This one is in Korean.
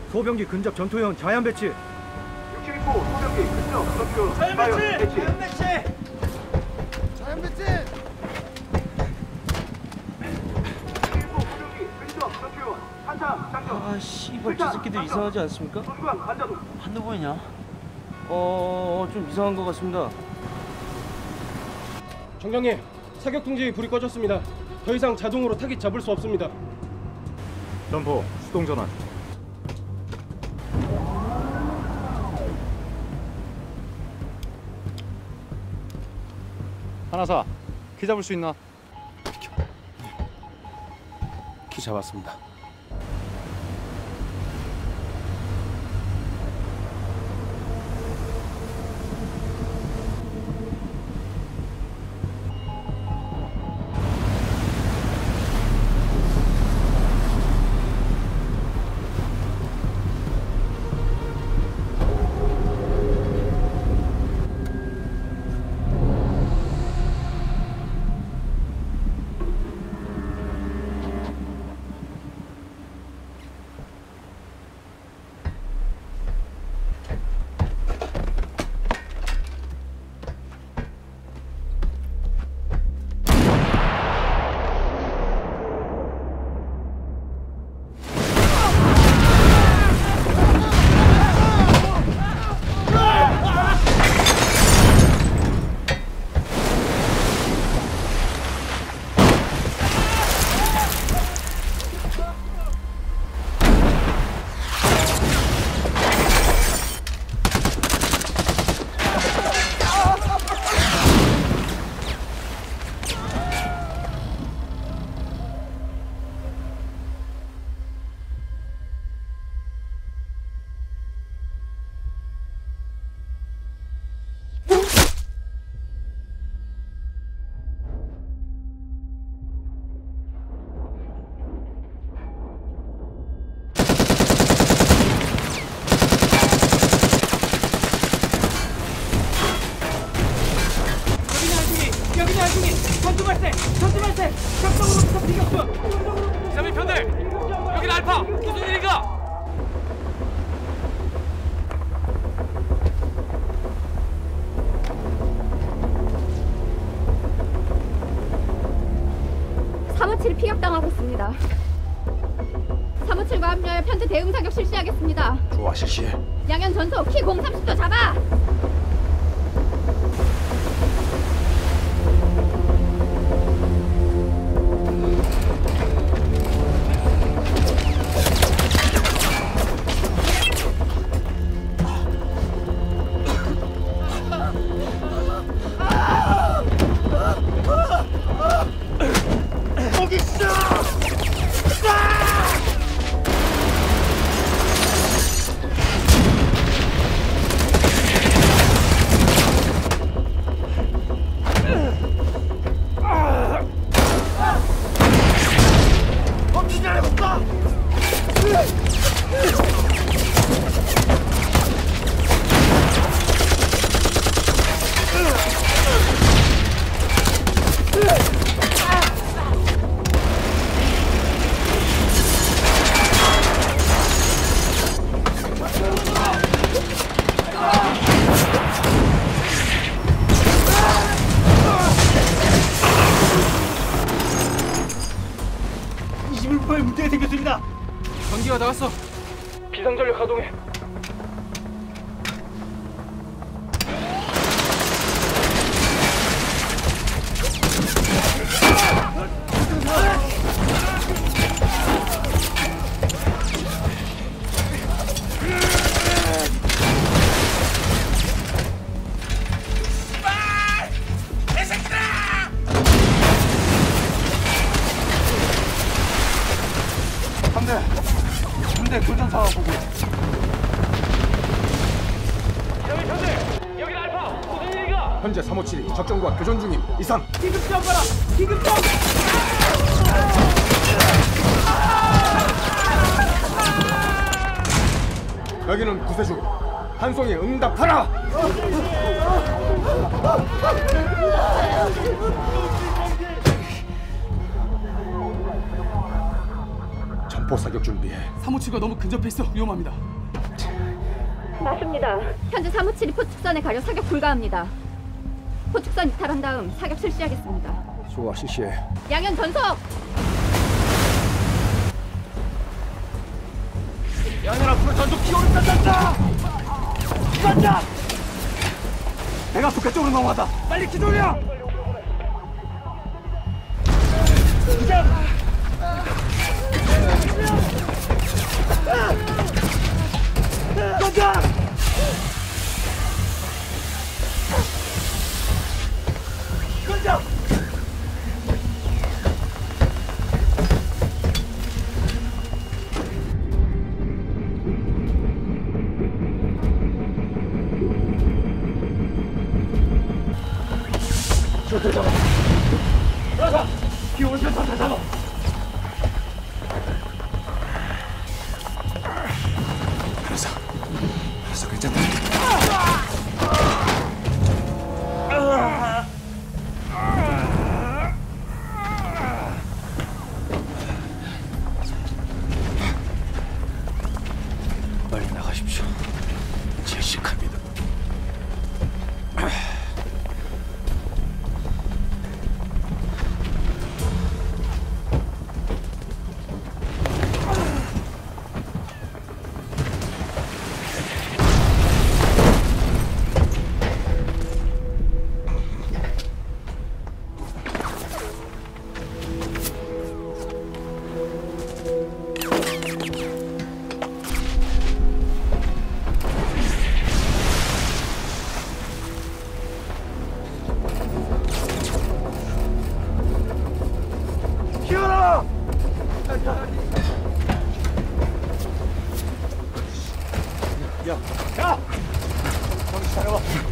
소병기 근접 전투형 자연 배치. 619 소병기 근접 전투형 자연 배치. 자연 배치. 아 씨발 저 새끼들 이상하지 않습니까? 한두 번이냐? 좀 이상한 것 같습니다. 정장님, 사격 통제기 불이 꺼졌습니다. 더 이상 자동으로 타깃 잡을 수 없습니다. 점포 수동 전환. 하나사, 키 잡을 수 있나? 키 잡았습니다. 피격당하고 있습니다. 357과 합류하여 편제 대응 사격 실시하겠습니다. 좋아, 실시해. 양현 전소 키 030도 잡아! 문제가 생겼습니다. 전기가 나갔어. 비상전력 가동해. 군대 교전 상황 보고. 여기 알파. 무슨 일인가? 현재 357이 적정과 교전 중임. 이상. 기급 좀 가라. 기급 좀. 여기는 구세주. 한송이 응답하라. 대포 사격 준비해. 357가 너무 근접해 있어 위험합니다. 맞습니다. 현재 357이 포축선에 가려 사격 불가합니다. 포축선 이탈한 다음 사격 실시하겠습니다. 좋아, 실시해. 양현 전속! 양현 앞으로 전속 기호를 짠다! 짠다! 내가 북한 쪽으로 넘어왔다. 빨리 기동이야! 짠다! 짠다! 알았어, 괜찮다. 빨리 나가십시오. 제식합니다. 기어라! 야! 정신 차려봐.